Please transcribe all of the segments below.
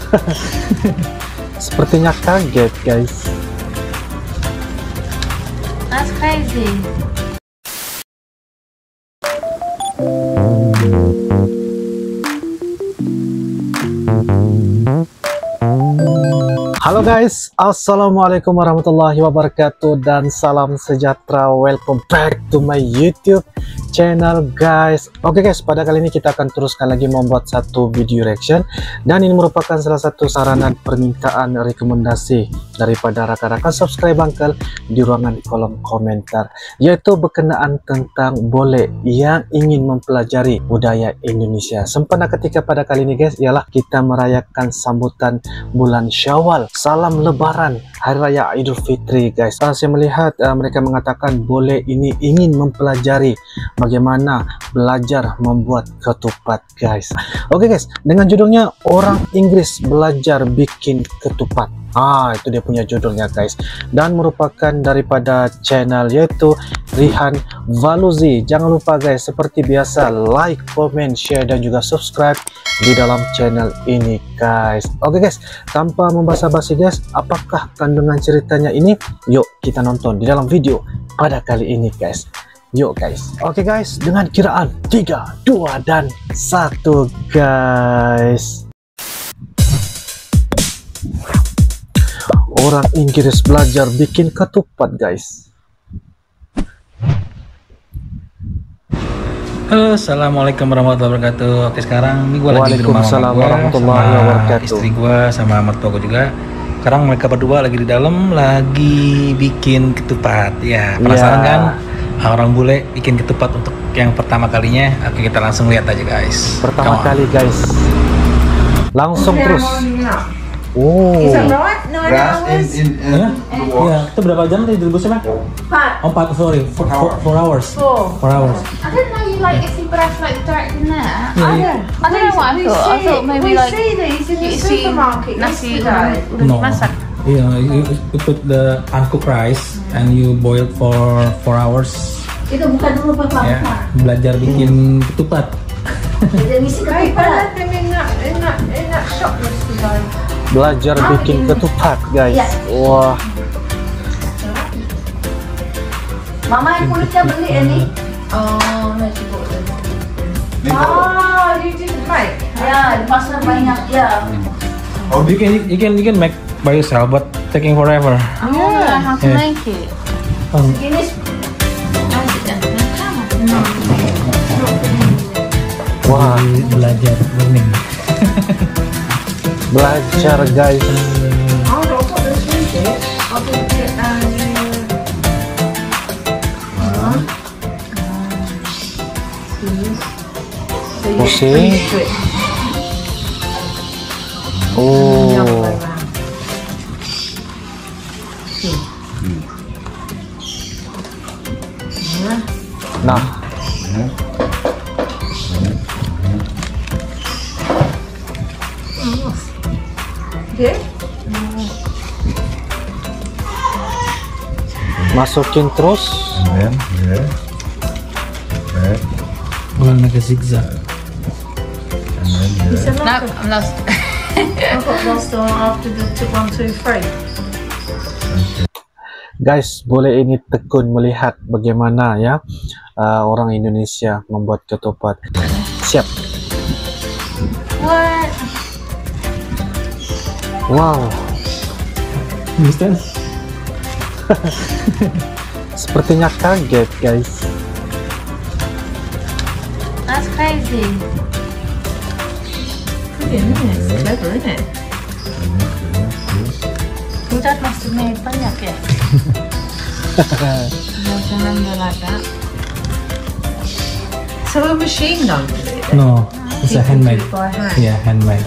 Sepertinya kaget, guys. That's crazy. Halo guys, assalamualaikum warahmatullahi wabarakatuh dan salam sejahtera. Welcome back to my YouTube channel guys. Oke guys, pada kali ini kita akan teruskan lagi membuat satu video reaction, dan ini merupakan salah satu saranan permintaan rekomendasi daripada rakan-rakan subscribe Uncle di ruangan kolom komentar, yaitu berkenaan tentang bole yang ingin mempelajari budaya Indonesia. Sempena ketika pada kali ini guys ialah kita merayakan sambutan bulan Syawal, salam lebaran, hari raya Idul Fitri guys. Saya melihat mereka mengatakan bole ini ingin mempelajari bagaimana belajar membuat ketupat guys. Oke guys, dengan judulnya orang Inggris belajar bikin ketupat. Itu dia punya judulnya guys, dan merupakan daripada channel yaitu Rihan Valuzi. Jangan lupa guys, seperti biasa like, comment, share dan juga subscribe di dalam channel ini guys. Oke guys, tanpa membasa-basi guys, apakah kandungan ceritanya ini? Yuk kita nonton di dalam video pada kali ini guys. Yuk guys. Oke guys, dengan kiraan 3, 2 dan 1 guys. Orang Inggris belajar bikin ketupat guys. Halo, assalamualaikum warahmatullahi wabarakatuh. Oke, sekarang ini gue lagi di rumah mama gue sama istri gue sama mertua gue juga. Sekarang mereka berdua lagi di dalam lagi bikin ketupat. Ya, penasaran kan? Orang bule bikin ketupat untuk yang pertama kalinya. Oke, kita langsung lihat aja guys. Pertama kali guys. Langsung terus. Is that right? 9 hours? Ya, itu berapa jam tadi direbusnya, Pak? 4, sorry, 4 hours. 4 hours. I didn't know you like if you brush like direct in there. Yeah, I don't know what I thought. I thought maybe like see these in the supermarket yesterday. No. Yeah, you put the uncooked rice and you boil for 4 hours. Itu bukan dulu Bapak. Ya, belajar bikin ketupat. Jadi mesti Right, ketupat. in that shop yesterday. Belajar bikin ketupat guys. Wah. Mama yang kulitnya beli ini. Oh, no, she bought them. Oh, you didn't make? Ya, di pasar banyak ya. Oh, you can make by yourself, but taking forever. I want to know how to make it. Ini Wah, Belajar learning. belajar guys. I'll put this in it. I'll put it Pusing. Oh. Nah, masukin terus. We'll make a zigzag. No, I'm lost. I got lost after the 1, 2, 3. Guys, boleh ini tekun melihat bagaimana ya orang Indonesia membuat ketupat. Siap. What? Wow. Understand? Sepertinya kaget guys. That's crazy. Brilliant, isn't it? It's clever, isn't it? Your dad must have made banyak ya? I don't remember like that. So a machine gun did it? then? No, it's a People do handmade. it by hand. Yeah, handmade.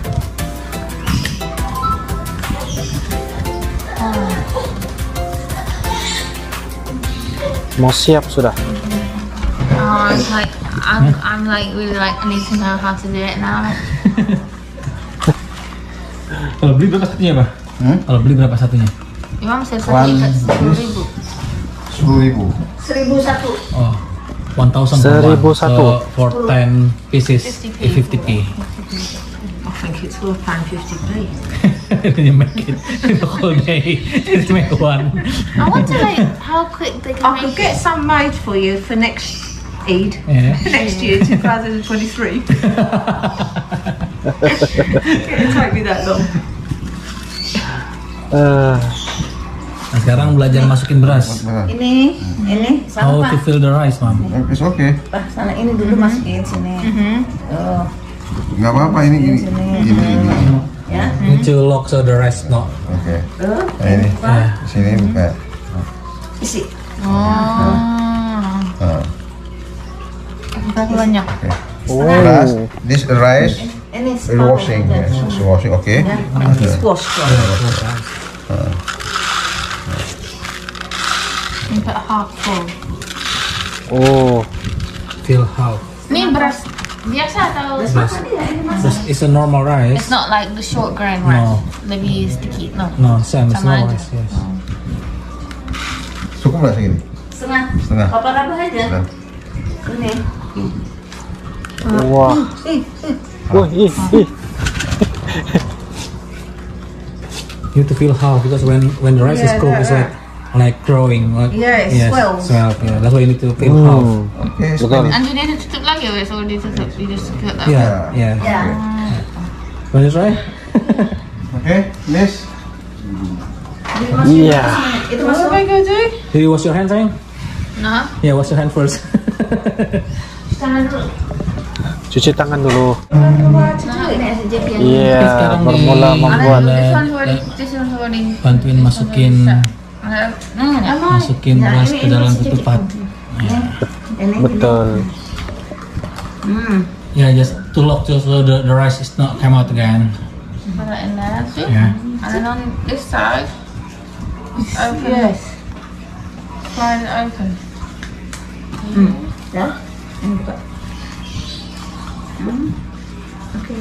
Mau siap sudah. Oh, it's like I'm like really like I need to know how to do it now. Kalau beli berapa satunya, Pak? Kalau beli berapa satunya? Your mum said something at 10,000. 10.000. 1001. Oh, 1,000 1.001. for 10 pieces, 50p. 50p. I think it's worth £1.50p. You make it the whole day. Just make one. I wonder like how quick they can I could make get some made for you for next Eid. Yeah. Next year, 2023. It'll take me that long. Nah, sekarang belajar masukin beras. Ini How sama to fill the rice, Mom? It's okay. Pak. Sana ini dulu masukin sini. Oh, Nggak apa-apa ini. ya. Need to lock so the rice not. Oke. Nah ini. Di sini buka. Isi. Nah, berapa banyak? oke. Beras. This rice Ini is washing. Yes, it's washing. Oke. It's wash. Ini put half full. Oh, Fill half. Ini beras biasa atau? It's a normal rice. It's not like the short grain No. rice. Lebih sedikit, no. No, same. It's Sama normal aja. rice. Yes. Cukup nggak segini? Setengah. Setengah. Apa rambah aja? Nah. Ini. wah. Wah, ih. You have to fill half because when the rice is cooked, it's like growing. Like, Yeah, it swells. swell. Yeah, that's why you need to fill half. Oke. Betul. And you need to tutup lagi or it's already tutup? You just cut that. Yeah, yeah. Ya. Want to try? Oke, Miss. Iya. Itu masuk. Did you wash your hands, sayang? No. Yeah, wash your hand first. Tangan dulu. Cuci tangan dulu. Ini SJP yang Iya, Sekarang bermula di- membuat. This one's already. Bantuin masukin beras ke dalam ketupat. Ini. Betul. Yeah, just to lock so the rice is not come out again. Put that in there. See? Yeah. And then on this side, open. Yes. Slide it open. Ya. Ini buka. Oke.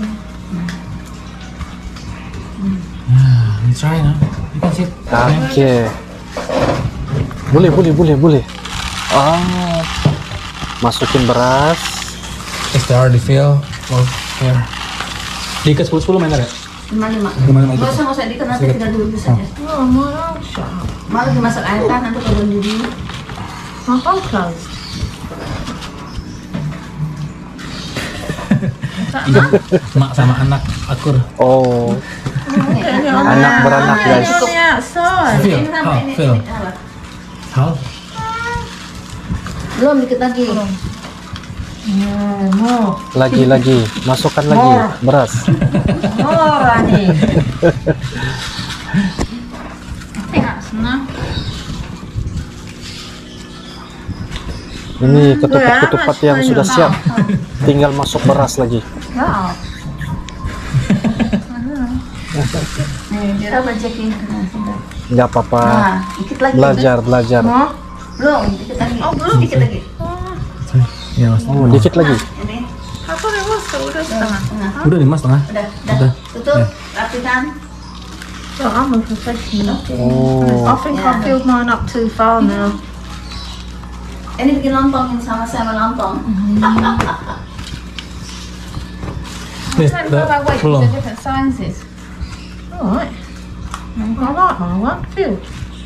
You try now. You can sit. Oke. Boleh. Masukin beras. It's already fill. Oh, here. Diikat 10 main ya? 5. Nggak usah diikat, nanti tinggal dulu saja. Oh, Masya. Malah dimasak air kan, nanti kalau dulu. My whole closed. Mak sama anak akur. Oh, anak beranak guys. Fill. Fill. Half. Belum dikit lagi. Lagi. Masukkan lagi beras. Rani. I think that's enough. Ini ketupat-ketupat yang sudah siap. Tinggal masuk beras lagi. Ya. Coba cekin. Nggak apa-apa. Nah, dikit lagi. Belajar. Mau? Belum, dikit lagi. Oh, belum, dikit lagi. Ya, Mas. Oh, dikit lagi. Ini. Apa nih mas? Udah setengah. Udah nih, Mas, tengah. Udah. Tutup, rapikan. Oh, I'm a professional. Oh, I think I filled mine up too far now. Ini bikin lontong, ini sama-sama lontong. Please, belum. They're different sizes. Alright. I like my one filled.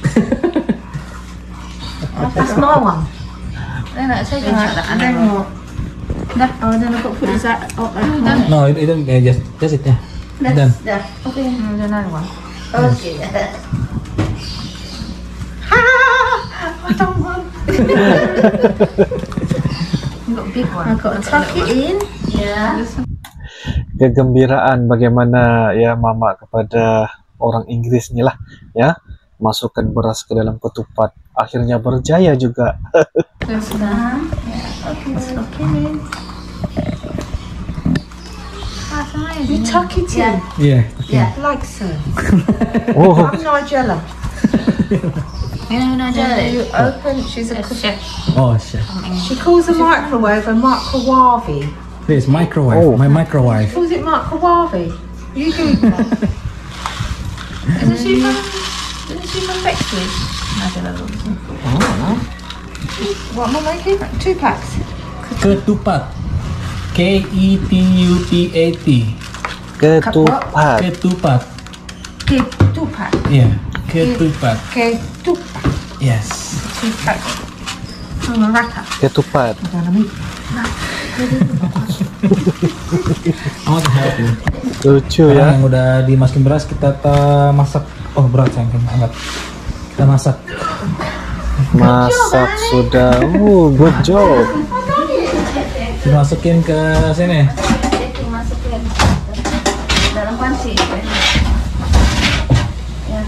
That's my one. Then I take it And then what? Oh, then I've got to put this out. Oh, done. No, itu just it ya. Done. Dah. Okay, and then another one. Oke. I don't want. You got a big one. I've got to tuck it in. Ya. kegembiraan bagaimana ya mama kepada orang Inggris nih lah ya, masukkan beras ke dalam ketupat, akhirnya berjaya juga. Sudah. Okay, tuck it in. That's amazing. You tuck it in. Iya. Ya. Like so. Oh, I'm Nigella. You know Nigella? You open, she's a chef. Oh, chef. She calls the microwave a microwave. This microwave. Oh. My microwave. Calls it microwave. You Google that. Isn't she from Bexley? What am I making? 2 packs. Ketupat. KETUPAT. Ketupat. Ketupat. Ketupat. Iya, ketupat. Ketupat. Yes. Ketupat. Rata. Ketupat. I want to help you. Lucu Sekarang ya. yang udah dimasukin beras kita masak. Oh berat sayang, angkat. Kita masak. Masak sudah. Good job. Dimasukin ke sini. Masukin dalam panci. Ya.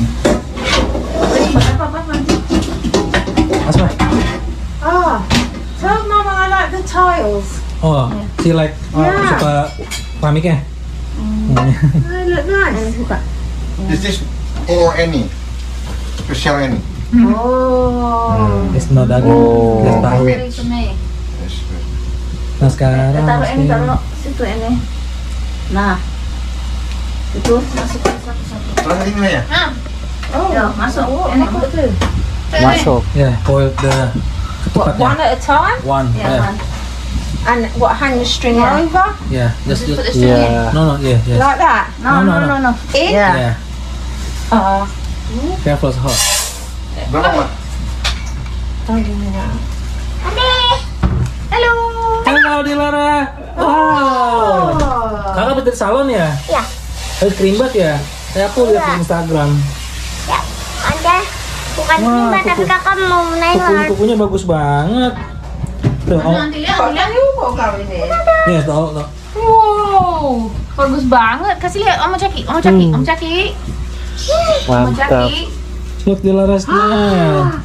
Apa panci? Asma. Ah, tell Mama I like the tiles. Oh, si like suka keramiknya. They look nice. Is this or any? Special any? Oh. It's no daging. Oh. Just tahu. Very to me. Yes. Nah sekarang Taruh ini, taruh situ ini. Nah, itu masukin satu-satu. Terus ini ya? Oh. Ya, masuk. Ini betul. Masuk. ya boil the What, ketupatnya. one at a time? One. Ya, Yeah. Man. And what, hang the string Yeah. over? Yeah. Just put the Just. string in. Ya. No. Yeah. Yes. Like that? No, No, no, no, no, no. In? Yeah. Yeah. Careful, it's hot. Berapa? Don't give me that. Halo. Halo Dilara. Wow. Kakak betul salon ya? Iya. Habis kerimbat ya? Saya aku lihat di Instagram. Ya, ada bukan Wah, prima tapi kuku- kakak mau nengok. Kukunya bagus banget. Tuh, oh. Nanti lihat, Got lihat. any more going in? Iya, tahu. Wow, bagus banget. Kasih lihat, Om Caki, Om Caki, Om Caki, Om Mantap. Caki. Look Dilara's nail.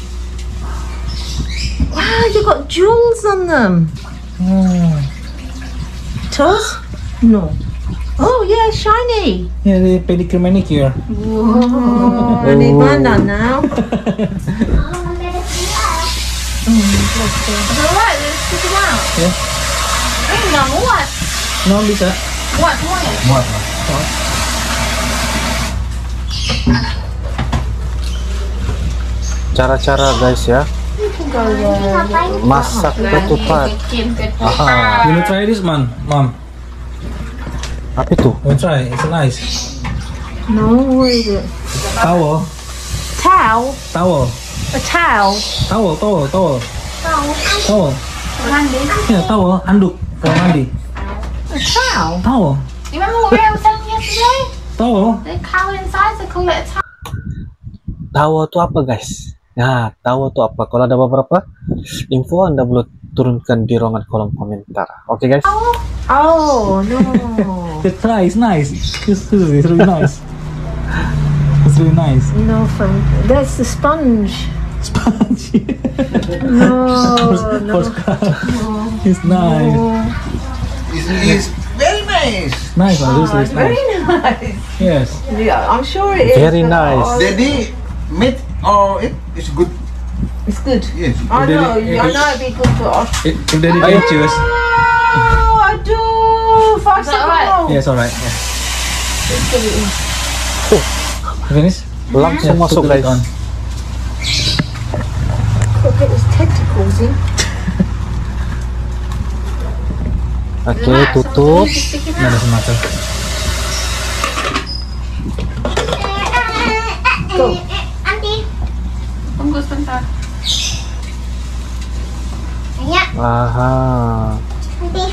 Wow, you got jewels on them. Toes? No. Oh yeah, shiny. Ya, di pedicure manicure. Oh, I need mine done now. It's alright, let's stick it out. Ya, Ini nggak muat, no bisa. muat semua ya. Muat. Cara-cara guys ya. Masak ketupat. Bikin Aha. You wanna try this, man? Mom, Apa itu? wanna try? It's nice. No, what is it? Towel, Towel? towel, A towel? towel. mandi. Ya, towel, handuk kalau mandi. A towel? Towel, Remember what I was telling you yesterday? towel. The cow inside, they call it a towel. Tahu itu apa guys? Nah, tahu itu apa? Kalau ada beberapa info Anda boleh turunkan di ruangan kolom komentar. Oke guys? Oh, no. Just try, it's nice. It's really nice. It's really nice. No, thank you. That's the sponge. Sponge. No, no. It's nice. It's very nice. Nice one, this is Very nice. nice. Yes. Yeah, I'm sure it is. Very but nice. I- Daddy made or it is good. It's good. Yes. I know. Daddy- I know it'd be good for us. If Daddy can choose. Oh, I do. 5 Is that alright? seconds. Yes, alright. Yeah. Finish? Langsung masuk put the lid guys. on. Look at his tentacles in. Oke, tutup. Nah, ada semacam. Go. Anti, Tunggu sebentar. ya, Aha. anti.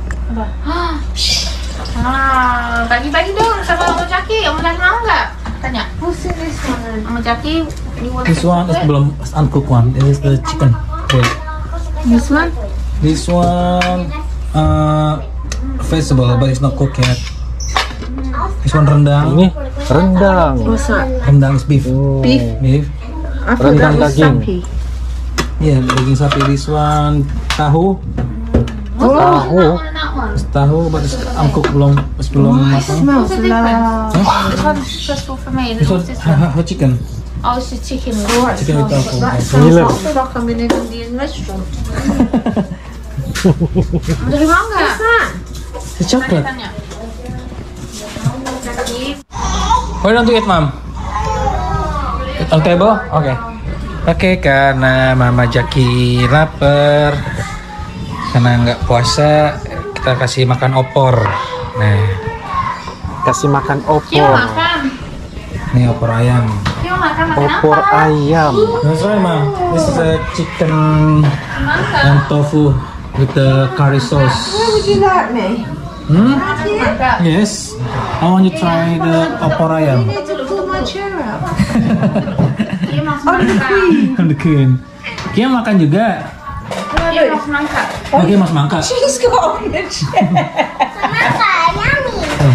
Bagi-bagi dong sama Om Caki. Om Caki mau nggak? Tanya. What's in this one? Om Caki, you want This one is belum uncooked one. This is the chicken. Wait. This one? This one vegetable but it's not cooked yet. This one rendang. Ini rendang. What's that? Rendang is beef. Oh. Beef. Beef. I thought that Rendang was daging. sappy. Yeah, daging sapi. This one tahu. Tahu. That one. Tahu but it's uncooked belum matang. Smells What's the like. This one's stressful for me. This one What's this one? her chicken. Oh, it's just chicken. Chicken with tofu. That Yes. sounds Gila. I feel like I'm in an Indian restaurant. Om Caki mau nggak? What's that? It's chocolate. Tanya. Om Caki. Why don't you eat, Mom? On table? Okay. Oke, karena Mama Jaki lapar, karena nggak puasa, kita kasih makan opor. Nah, kasih makan Kio opor. makan. Ini opor ayam. Kio makan Opor apa? ayam. That's right, mom. This is a chicken Mangga. and tofu with the curry sauce. Would you like me? Mangga. Yes. I want you to try the opor ayam. I need to pull my chair out. Kio mau semangka. The queen. Kia makan juga. Kio mau semangka. Oke, Mas Mangka. She's got on the chair. Semangka, yummy.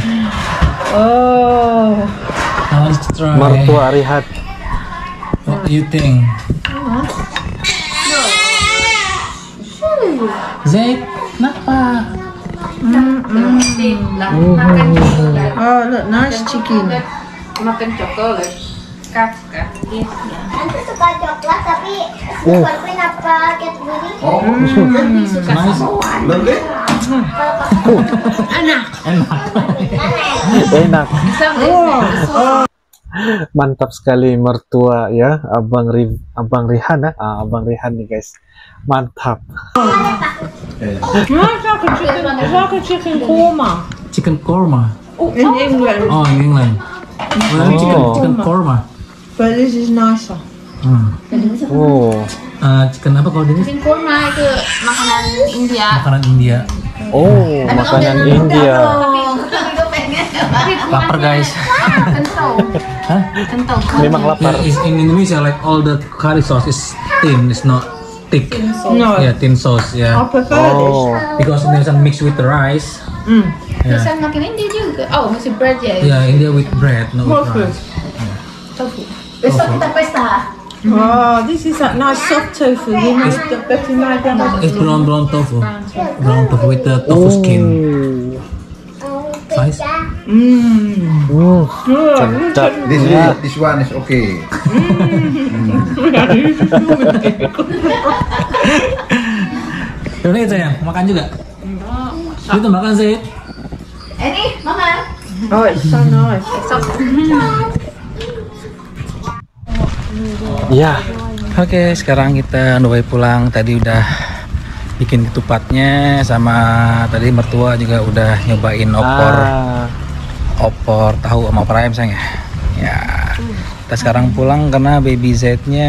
Oh. I want you to try. Mertua Rihan. What do you think? Zaid, kenapa? Makan coklat. Oh, look, nice chicken. Makan coklat. Kafka. Yes, ya. Nanti suka coklat tapi suka queen apa Cadbury? Oh, Nice. lovely. Enak. Mantap sekali mertua ya, Abang Rihan ya. Abang Rihan nih guys. Mantap. It's like a chicken korma. Chicken korma. In England, Oh, in England. Well, chicken korma. but this is nicer. Oh. Chicken apa kalau ini? Chicken kurma itu makanan India. Makanan India. Oh, makanan India. Tapi Lapar guys. kental. Hah? Kental. Memang lapar. Yeah, in Indonesia, like all the curry sauce is thin, it's not thick. No, Yeah, thin sauce. I Yeah, prefer Oh. because Indonesia mix with the rice. this. Yeah, Bisa makan India juga. Oh, masih bread ya. yeah, India with bread, not with Tofu. rice. Tofu. Besok kita pesta. Oh, this is that nice soft tofu. You know, the Betty my grandmother. It's brown tofu, brown tofu with the tofu skin. Nice. Sedap. This one is okay. Yaudah itu ya, makan juga. Itu makan sih. Ini, Mama. Oh, it's so nice. Ya, Oke, sekarang kita on the way pulang. Tadi udah bikin ketupatnya, sama tadi mertua juga udah nyobain opor tahu sama opor ayam sayang ya. Ya, kita sekarang pulang karena baby Z-nya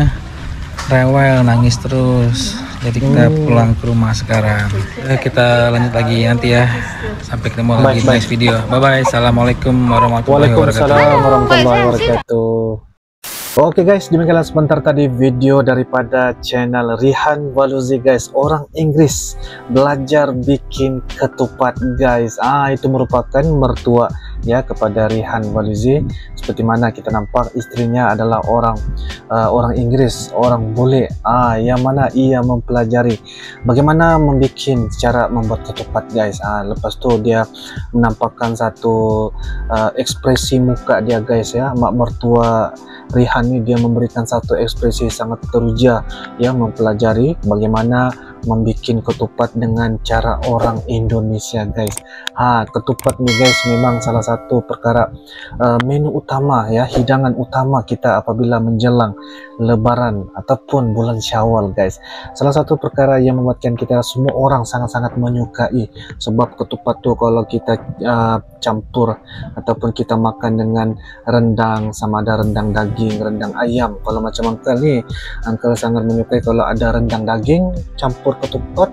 rewel, nangis terus. Jadi kita pulang ke rumah sekarang. Kita lanjut lagi nanti ya. Sampai ketemu lagi di next video. Bye bye. Assalamualaikum warahmatullahi wabarakatuh. Waalaikumsalam warahmatullahi wabarakatuh. Oke guys, demikianlah sebentar tadi video daripada channel Rihan Waluzi guys, orang Inggris belajar bikin ketupat guys. Itu merupakan mertua ya kepada Rihan Waluzi. Seperti mana kita nampak istrinya adalah orang Inggris, orang bule. Yang mana ia mempelajari bagaimana membuat cara membuat ketupat guys. Lepas tu dia menampakkan satu ekspresi muka dia guys ya. Mak mertua Rihan ini dia memberikan satu ekspresi sangat teruja ya, mempelajari bagaimana membuat ketupat dengan cara orang Indonesia guys. Ketupat nih guys memang salah satu perkara menu utama ya, hidangan utama kita apabila menjelang Lebaran ataupun bulan Syawal guys. Salah satu perkara yang membuatkan kita semua orang sangat-sangat menyukai, sebab ketupat tuh kalau kita campur ataupun kita makan dengan rendang, sama ada rendang daging, rendang ayam. Kalau macam uncle nih, uncle sangat menyukai kalau ada rendang daging campur ketupat,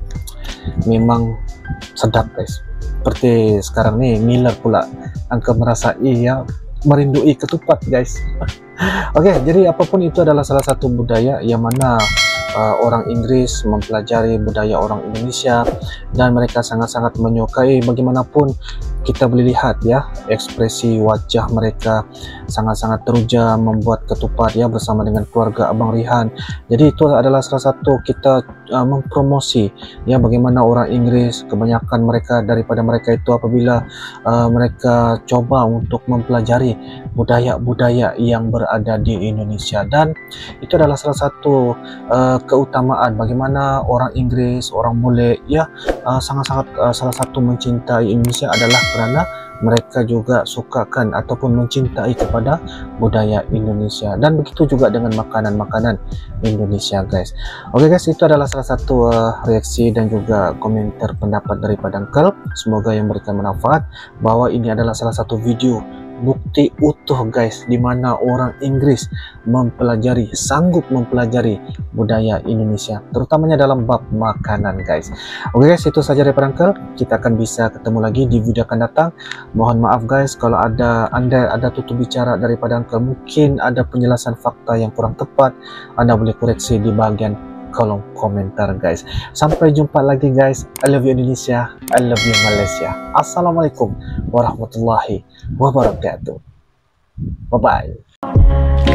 memang sedap guys. Seperti sekarang nih ngiler pula, uncle merasa iya merindui ketupat guys. Oke, jadi apapun itu adalah salah satu budaya yang mana orang Inggris mempelajari budaya orang Indonesia, dan mereka sangat-sangat menyukai. Bagaimanapun kita boleh lihat ya, ekspresi wajah mereka sangat-sangat teruja membuat ketupat ya bersama dengan keluarga Abang Rihan. Jadi itu adalah salah satu kita mempromosi ya bagaimana orang Inggris, kebanyakan mereka daripada mereka itu apabila mereka coba untuk mempelajari budaya-budaya yang berada di Indonesia, dan itu adalah salah satu keutamaan bagaimana orang Inggris, orang bule ya sangat-sangat salah satu mencintai Indonesia adalah karena mereka juga sukakan ataupun mencintai kepada budaya Indonesia, dan begitu juga dengan makanan-makanan Indonesia guys. Oke guys, itu adalah salah satu reaksi dan juga komentar pendapat daripada Uncle. Semoga yang memberikan manfaat, bahwa ini adalah salah satu video bukti utuh guys, dimana orang Inggris sanggup mempelajari budaya Indonesia, terutamanya dalam bab makanan guys. Oke guys, itu saja daripada Uncle. Kita akan bisa ketemu lagi di video akan datang. Mohon maaf guys kalau anda ada tutur bicara daripada Uncle, mungkin ada penjelasan fakta yang kurang tepat, Anda boleh koreksi di bagian kolom komentar guys. Sampai jumpa lagi guys. I love you Indonesia, I love you Malaysia. Assalamualaikum warahmatullahi wabarakatuh. Bye bye.